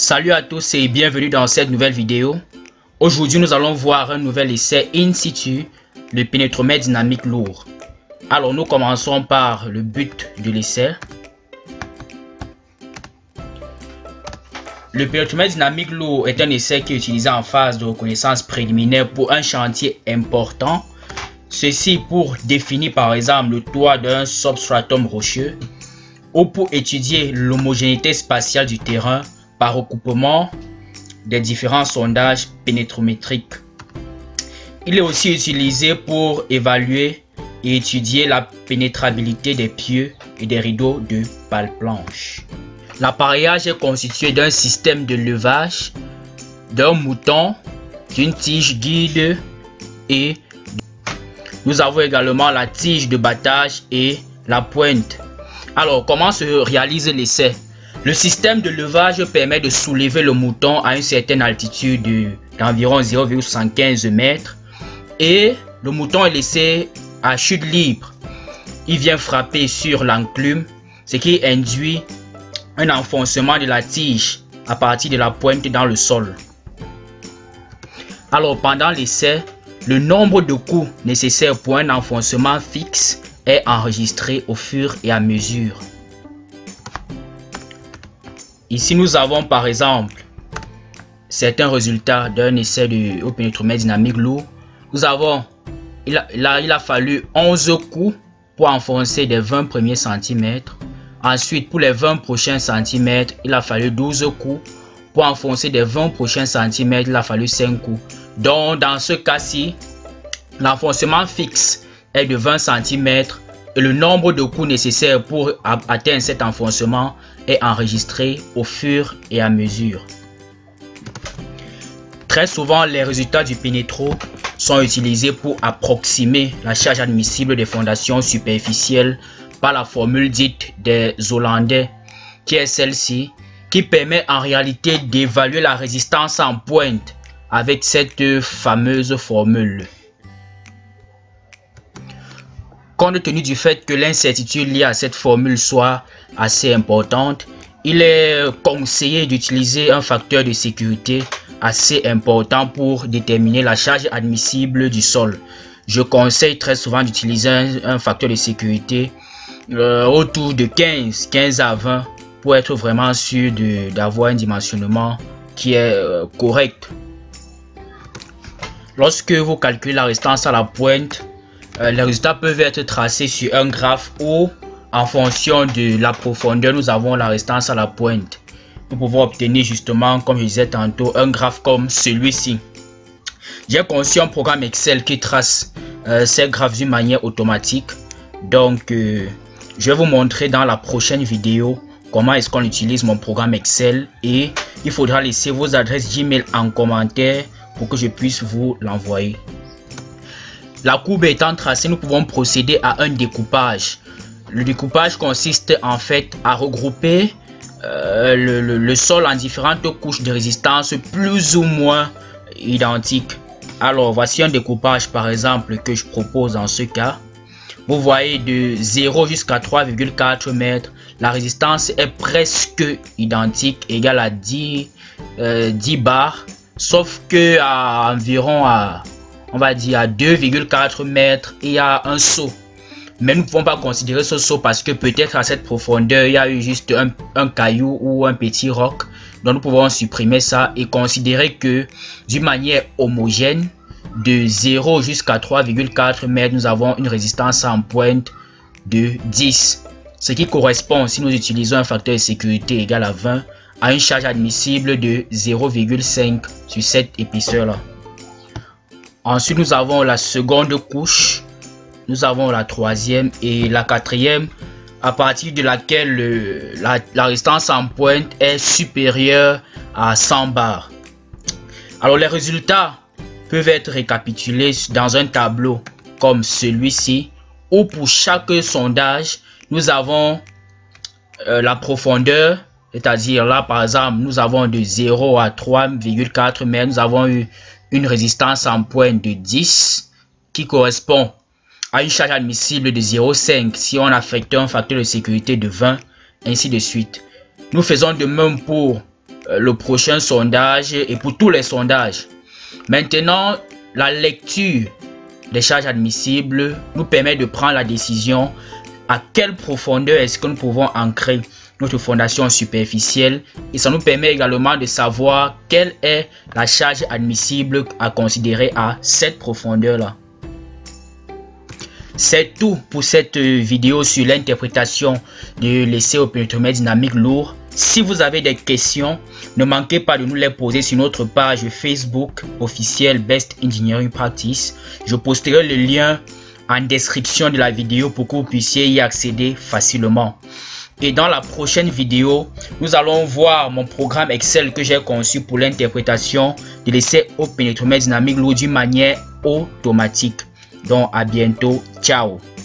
Salut à tous et bienvenue dans cette nouvelle vidéo. Aujourd'hui nous allons voir un nouvel essai in situ, le pénétromètre dynamique lourd. Alors nous commençons par le but de l'essai. Le pénétromètre dynamique lourd est un essai qui est utilisé en phase de reconnaissance préliminaire pour un chantier important. Ceci pour définir par exemple le toit d'un substratum rocheux ou pour étudier l'homogénéité spatiale du terrain par recoupement des différents sondages pénétrométriques. Il est aussi utilisé pour évaluer et étudier la pénétrabilité des pieux et des rideaux de pales planches. L'appareillage est constitué d'un système de levage, d'un mouton, d'une tige guide et nous avons également la tige de battage et la pointe. Alors, comment se réalise l'essai? Le système de levage permet de soulever le mouton à une certaine altitude d'environ 0,75 m et le mouton est laissé à chute libre. Il vient frapper sur l'enclume, ce qui induit un enfoncement de la tige à partir de la pointe dans le sol. Alors pendant l'essai, le nombre de coups nécessaires pour un enfoncement fixe est enregistré au fur et à mesure. Ici, nous avons par exemple certains résultats d'un essai au pénétromètre dynamique lourd. Nous avons, il a fallu 11 coups pour enfoncer les 20 premiers centimètres. Ensuite, pour les 20 prochains centimètres, il a fallu 12 coups. Pour enfoncer les 20 prochains centimètres, il a fallu 5 coups. Donc, dans ce cas-ci, l'enfoncement fixe est de 20 cm et le nombre de coups nécessaires pour atteindre cet enfoncement est enregistré au fur et à mesure. Très souvent, les résultats du pénétro sont utilisés pour approximer la charge admissible des fondations superficielles par la formule dite des Hollandais, qui est celle-ci, qui permet en réalité d'évaluer la résistance en pointe avec cette fameuse formule. Compte tenu du fait que l'incertitude liée à cette formule soit assez importante, il est conseillé d'utiliser un facteur de sécurité assez important pour déterminer la charge admissible du sol. Je conseille très souvent d'utiliser un facteur de sécurité autour de 15 à 20 pour être vraiment sûr d'avoir un dimensionnement qui est correct. Lorsque vous calculez la résistance à la pointe, les résultats peuvent être tracés sur un graphe où, en fonction de la profondeur, nous avons la résistance à la pointe. Nous pouvons obtenir justement, comme je disais tantôt, un graphe comme celui-ci. J'ai conçu un programme Excel qui trace ces graphes d'une manière automatique. Donc, je vais vous montrer dans la prochaine vidéo comment est-ce qu'on utilise mon programme Excel. Et il faudra laisser vos adresses Gmail en commentaire pour que je puisse vous l'envoyer. La courbe étant tracée, nous pouvons procéder à un découpage. Le découpage consiste en fait à regrouper le sol en différentes couches de résistance plus ou moins identiques. Alors voici un découpage par exemple que je propose dans ce cas. Vous voyez de 0 jusqu'à 3,4 mètres, la résistance est presque identique, égale à 10 bars, sauf que à environ on va dire à 2,4 mètres, il y a un saut. Mais nous ne pouvons pas considérer ce saut parce que peut-être à cette profondeur, il y a eu juste un caillou ou un petit roc. Donc nous pouvons supprimer ça et considérer que d'une manière homogène, de 0 jusqu'à 3,4 mètres, nous avons une résistance en pointe de 10. Ce qui correspond, si nous utilisons un facteur de sécurité égal à 20, à une charge admissible de 0,5 sur cette épaisseur-là. Ensuite, nous avons la seconde couche, nous avons la troisième et la quatrième, à partir de laquelle la résistance en pointe est supérieure à 100 bars. Alors, les résultats peuvent être récapitulés dans un tableau comme celui-ci, où pour chaque sondage, nous avons la profondeur, c'est-à-dire là, par exemple, nous avons de 0 à 3,4 mètres, nous avons eu une résistance en pointe de 10 qui correspond à une charge admissible de 0,5 si on affecte un facteur de sécurité de 20, ainsi de suite. Nous faisons de même pour le prochain sondage et pour tous les sondages. Maintenant, la lecture des charges admissibles nous permet de prendre la décision à quelle profondeur est-ce que nous pouvons ancrer notre fondation superficielle, et ça nous permet également de savoir quelle est la charge admissible à considérer à cette profondeur-là. C'est tout pour cette vidéo sur l'interprétation de l'essai au pénétromètre dynamique lourd. Si vous avez des questions, ne manquez pas de nous les poser sur notre page Facebook officielle Best Engineering Practice. Je posterai le lien en description de la vidéo pour que vous puissiez y accéder facilement. Et dans la prochaine vidéo, nous allons voir mon programme Excel que j'ai conçu pour l'interprétation de l'essai au pénétromètre dynamique lourd d'une manière automatique. Donc à bientôt, ciao.